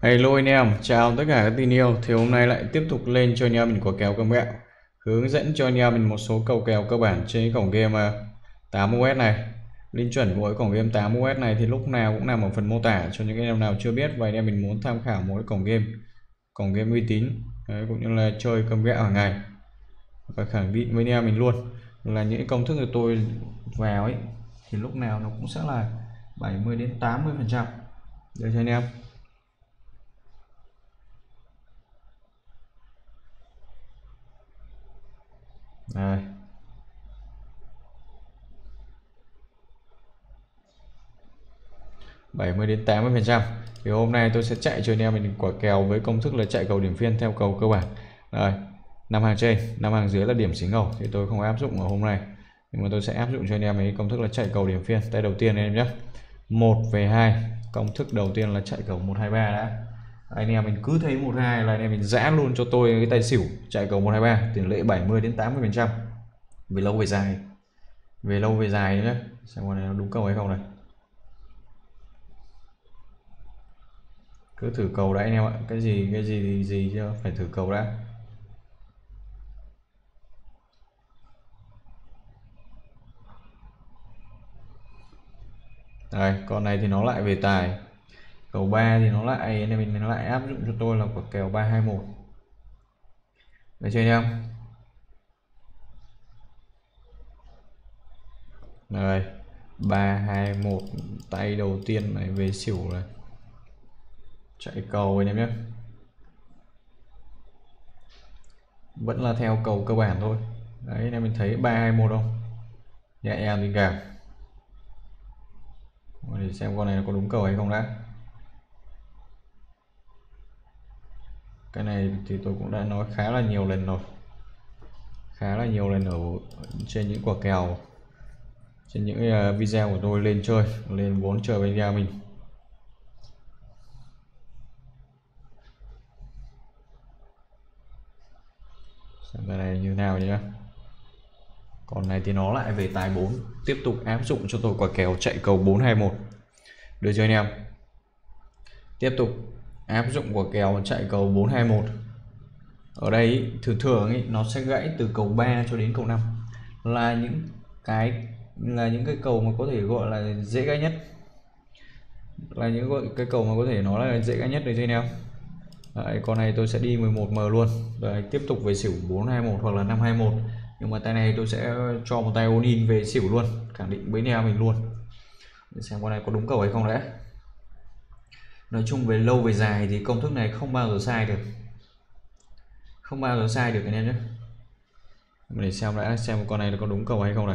Hello anh em, chào tất cả các tin yêu. Thì hôm nay lại tiếp tục lên cho anh em mình quả kèo công mẹo, hướng dẫn cho anh em mình một số cầu kèo cơ bản trên cổng game 8US này. Link chuẩn của cái cổng game 8US này thì lúc nào cũng nằm ở phần mô tả cho những anh em nào chưa biết và anh em mình muốn tham khảo một cái cổng game uy tín đấy, cũng như là chơi công mẹo hàng ngày. Và khẳng định với anh em mình luôn là những công thức của tôi vào ấy thì lúc nào nó cũng sẽ là 70 đến 80% để cho anh em. Đây. 70 đến 80%. Thì hôm nay tôi sẽ chạy cho anh em mình quả kèo với công thức là chạy cầu điểm phiên theo cầu cơ bản. Rồi, 5 hàng trên, 5 hàng dưới là điểm xí ngầu thì tôi không áp dụng ở hôm nay. Nhưng mà tôi sẽ áp dụng cho anh em ấy công thức là chạy cầu điểm phiên. Tay đầu tiên anh em nhé. 1 về 2, công thức đầu tiên là chạy cầu 123 đã. Anh em mình cứ thấy 12 là anh em mình giã luôn cho tôi cái tay xỉu chạy cầu 123 tỷ lệ 70 đến 80%. Về lâu về dài. Về lâu về dài nhé. Xem con này nó đúng cầu hay không này. Cứ thử cầu đã anh em ạ, cái gì thì gì chứ phải thử cầu đã. Đây, con này thì nó lại về tài. Cầu 3 thì nó lại anh em mình lại áp dụng cho tôi là quả kèo 321. Được chưa anh em? Đây, 321 tay đầu tiên này về xỉu này. Chạy cầu anh em nhé. Vẫn là theo cầu cơ bản thôi. Đấy anh em mình thấy 321 không? Nhẹ nhàng tình cảm. Để xem con này có đúng cầu hay không đã. Cái này thì tôi cũng đã nói khá là nhiều lần rồi, khá là nhiều lần ở trên những quả kèo, trên những video của tôi lên chơi, lên vốn chơi với nhà mình. Xem cái này như nào nhé. Còn này thì nó lại về tài 4, tiếp tục áp dụng cho tôi quả kèo chạy cầu 421. Được chưa anh em? Tiếp tục áp dụng quả kèo chạy cầu 421. Ở đây thường thường ấy, nó sẽ gãy từ cầu 3 cho đến cầu 5 là những cái cầu mà có thể gọi là dễ gãy nhất, là những cái cầu mà có thể nói là dễ gãy nhất đấy cho anh em. Đấy, con này tôi sẽ đi 11M luôn. Đấy, tiếp tục về xỉu 421 hoặc là 521, nhưng mà tay này tôi sẽ cho một tay all in về xỉu luôn, khẳng định với anh em mình luôn. Để xem con này có đúng cầu hay không đã. Nói chung về lâu về dài thì công thức này không bao giờ sai được, không bao giờ sai được anh em nhé. Để xem đã, xem con này có đúng cầu hay không này.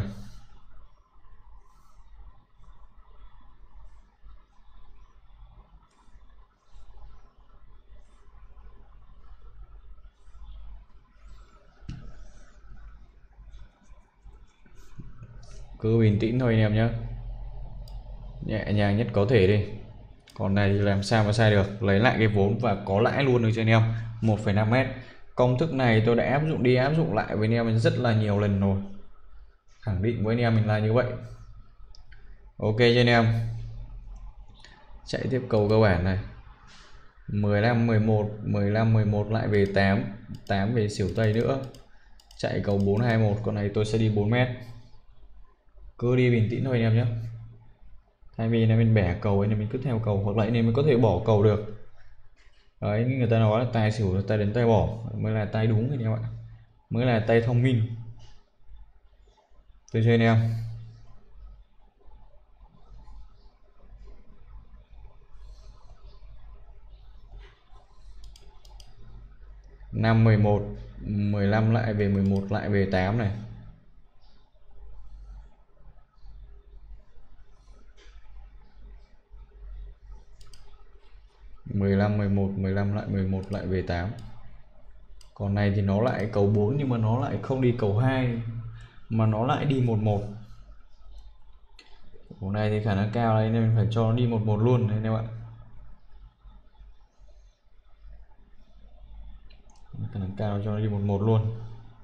Cứ bình tĩnh thôi anh em nhé, nhẹ nhàng nhất có thể đi. Còn này thì làm sao mà sai được, lấy lại cái vốn và có lãi luôn được cho anh em. 1,5m. Công thức này tôi đã áp dụng đi áp dụng lại với anh em rất là nhiều lần rồi, khẳng định với anh em mình là như vậy. Ok cho anh em. Chạy tiếp cầu cơ bản này. 15 11 15 11 lại về 8, 8 về xỉu tây nữa. Chạy cầu 421, con này tôi sẽ đi 4m. Cứ đi bình tĩnh thôi anh em nhé. Thay vì là mình bẻ cầu ấy, mình cứ theo cầu, hoặc lại nên mình có thể bỏ cầu được. Đấy, người ta nói là tài xỉu là tay đến tay bỏ mới là tay đúng anh em ạ, mới là tay thông minh. Tôi chơi anh em. 5 11 15 lại về 11 lại về 8 này. mười lăm 11 15 lại 11 lại về 8. Còn này thì nó lại cầu 4 nhưng mà nó lại không đi cầu 2 mà nó lại đi 11. Cầu này thì khả năng cao đấy nên mình phải cho nó đi 11 luôn đấy anh em ạ. Khả năng cao cho nó đi 11 luôn.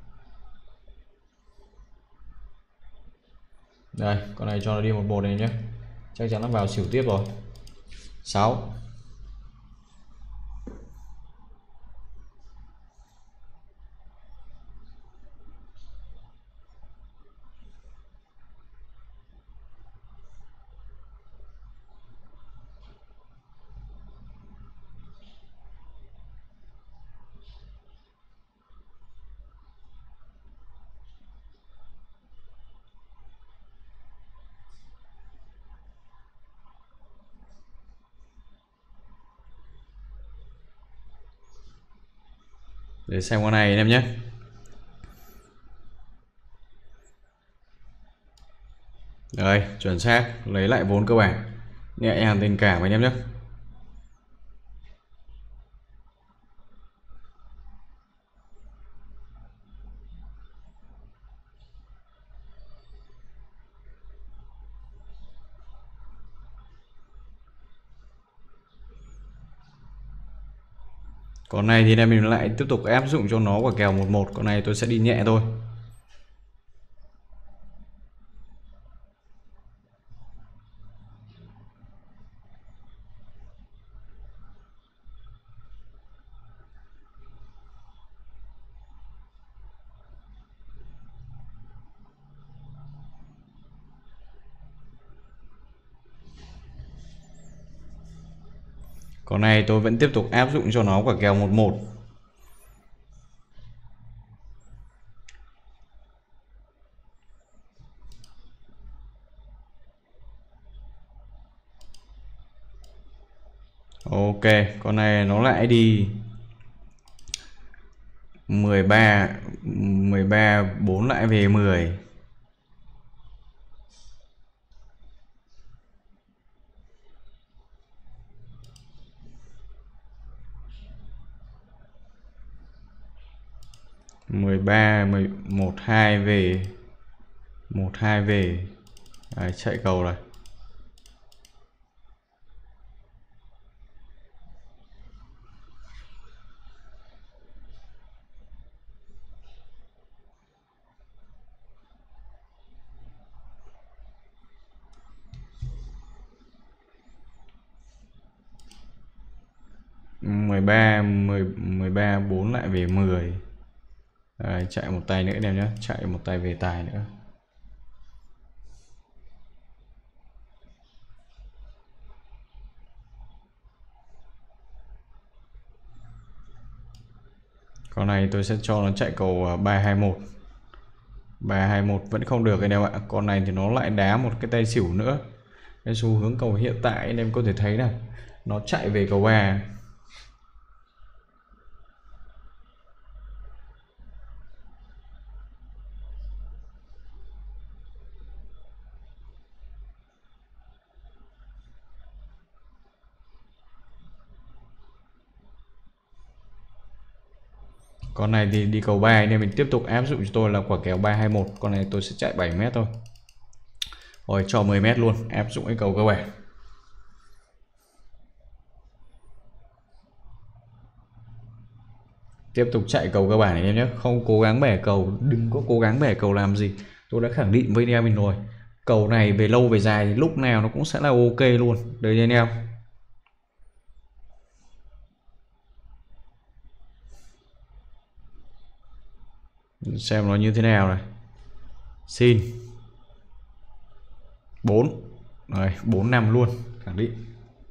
Đây, con này cho nó đi 11 này nhé. Chắc chắn nó vào xỉu tiếp rồi. 6 để xem con này anh em nhé. Rồi, chuẩn xác, lấy lại vốn cơ bản, nhẹ nhàng tình cảm anh em nhé. Con này thì mình lại tiếp tục áp dụng cho nó quả kèo 11. Con này tôi sẽ đi nhẹ thôi. Con này tôi vẫn tiếp tục áp dụng cho nó quả kèo 11. Ok, con này nó lại đi 13 4 lại về 10. Mười ba 11 2 về 1-2 về. Đấy, chạy cầu này. Mười ba 4 lại về 10. Đấy, chạy một tay nữa em nhé, chạy một tay về tài nữa. Con này tôi sẽ cho nó chạy cầu 3-2-1. 3-2-1 vẫn không được anh em ạ. Con này thì nó lại đá một cái tay xỉu nữa. Cái xu hướng cầu hiện tại anh em có thể thấy này, nó chạy về cầu 3. Con này thì đi cầu 3 nên mình tiếp tục áp dụng cho tôi là quả kèo 3-2-1. Con này tôi sẽ chạy 7m thôi. Rồi cho 10m luôn, áp dụng cái cầu cơ bản. Tiếp tục chạy cầu cơ bản này em nhé, không cố gắng bẻ cầu, đừng có cố gắng bẻ cầu làm gì. Tôi đã khẳng định với anh em mình rồi, cầu này về lâu về dài thì lúc nào nó cũng sẽ là ok luôn. Đấy anh em. Xem nó như thế nào này. Xin 4. Rồi 4-5 luôn, khẳng định.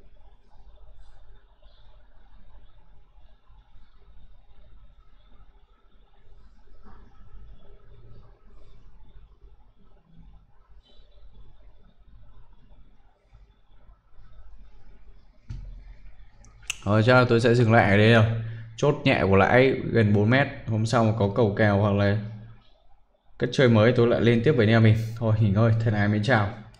Rồi chắc là tôi sẽ dừng lại ở đây rồi. Chốt nhẹ của lãi gần 4m. Hôm sau mà có cầu kèo hoặc là cách chơi mới tôi lại lên tiếp với anh em mình. Thôi nghỉ ngơi, thế này mới chào.